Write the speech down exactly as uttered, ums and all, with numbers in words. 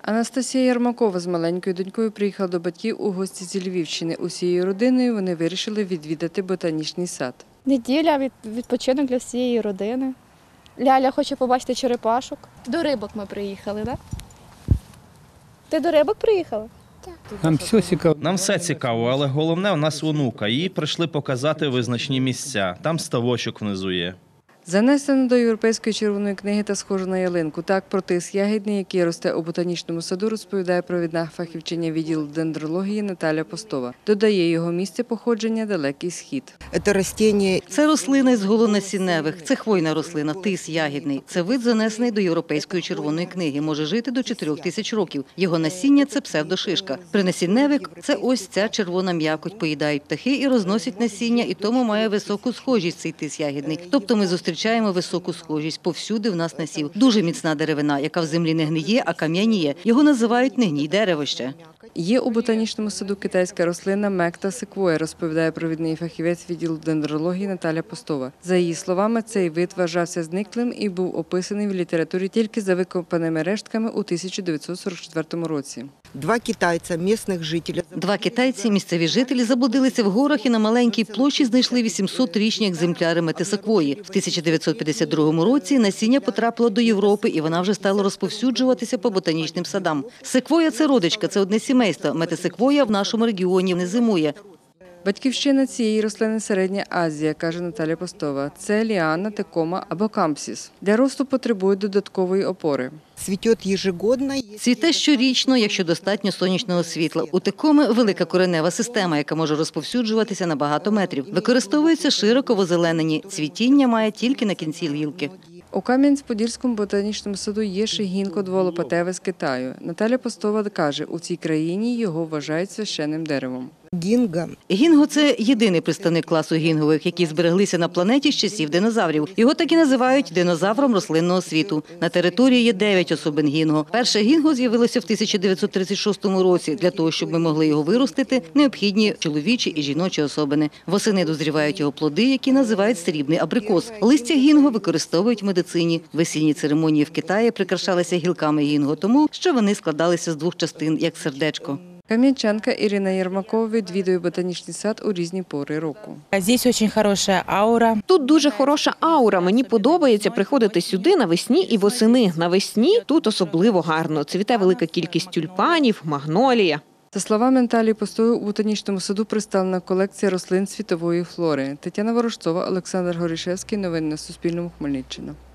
Анастасія Ярмакова з маленькою донькою приїхала до батьків у гості зі Львівщини. Усією родиною вони вирішили відвідати ботанічний сад. Неділя, від, відпочинок для всієї родини. Ляля хоче побачити черепашок. До рибок ми приїхали, так? Ти до рибок приїхала? Нам все цікаво. Нам все цікаво, але головне у нас онука. Їй прийшли показати визначні місця. Там ставочок внизу є. Занесено до Європейської червоної книги та схоже на ялинку. Так про тис ягідний, який росте у ботанічному саду, розповідає провідна фахівчиня відділу дендрології Наталя Постова. Додає, його місце походження – Далекий Схід. Це рослина з голонасінневих. Це хвойна рослина, тис ягідний. Це вид, занесений до Європейської червоної книги. Може жити до чотирьох тисяч років. Його насіння – це псевдошишка. Принасінневик – це ось ця червона м'якоть. Поїдають птахи і розносять насіння, і тому має високу схожість цей тис ягідний. Тобто ми зустрічаємо високу схожість. Повсюди в нас насів. Дуже міцна деревина, яка в землі не гниє, а кам'яніє. Його називають не гній дерево ще. Є у ботанічному саду китайська рослина мекта секвоя, розповідає провідний фахівець відділу дендрології Наталя Постова. За її словами, цей вид вважався зниклим і був описаний в літературі тільки за викопаними рештками у тисяча дев'ятсот сорок четвертому році. Два китайця, місцевих жителів. Два китайці, місцеві жителі, заблудилися в горах і на маленькій площі знайшли вісімсотрічні екземпляри мети секвої. В тисяча дев'ятсот п'ятдесят другому році насіння потрапило до Європи, і вона вже стала розповсюджуватися по ботанічним садам. Секвоя – це родичка, це одне сімейство. Метисеквоя в нашому регіоні не зимує. Батьківщина цієї рослини – Середня Азія, каже Наталя Постова. Це ліана, текома або кампсіс. Для росту потребують додаткової опори. Цвіте щорічно, якщо достатньо сонячного світла. У текоми велика коренева система, яка може розповсюджуватися на багато метрів. Використовується широко в озелененні. Цвітіння має тільки на кінці гілки. У Кам'янець-Подільському ботанічному саду є ще гінко дволопатеве з Китаю. Наталя Постова каже, у цій країні його вважають священним деревом. Гінго. Гінго – це єдиний представник класу гінгових, які збереглися на планеті з часів динозаврів. Його так і називають динозавром рослинного світу. На території є дев'ять особин гінго. Перше гінго з'явилося в тисяча дев'ятсот тридцять шостому році. Для того, щоб ми могли його виростити, необхідні чоловічі і жіночі особини. Восени дозрівають його плоди, які називають срібний абрикос. Листя гінго використовують в медицині. Весільні церемонії в Китаї прикрашалися гілками гінго, тому що вони складалися з двох частин, як сердечко. Кам'янчанка Ірина Ярмакова відвідує ботанічний сад у різні пори року. Здесь дуже хороша аура. Тут дуже хороша аура. Мені подобається приходити сюди навесні і восени. Навесні тут особливо гарно. Цвіте велика кількість тюльпанів, магнолія. За словами Наталії Постової, у ботанічному саду представлена колекція рослин світової флори. Тетяна Ворожцова, Олександр Горішевський. Новини на Суспільному. Хмельниччина.